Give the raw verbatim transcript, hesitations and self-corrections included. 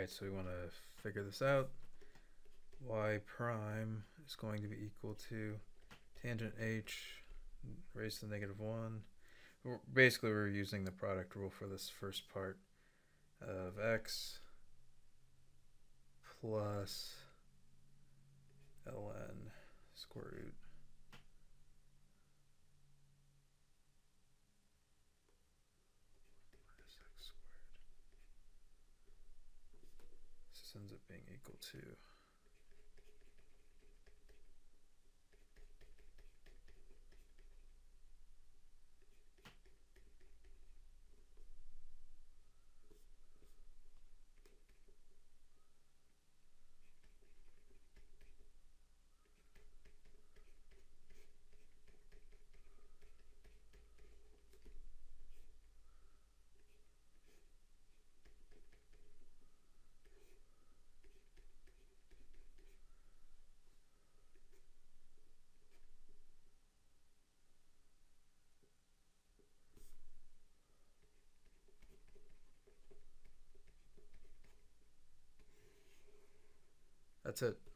Alright, so we want to figure this out. Y prime is going to be equal to tangent h raised to the negative one. Basically, we're using the product rule for this first part of x plus ln square root minus x squared. This ends up being equal to That's it.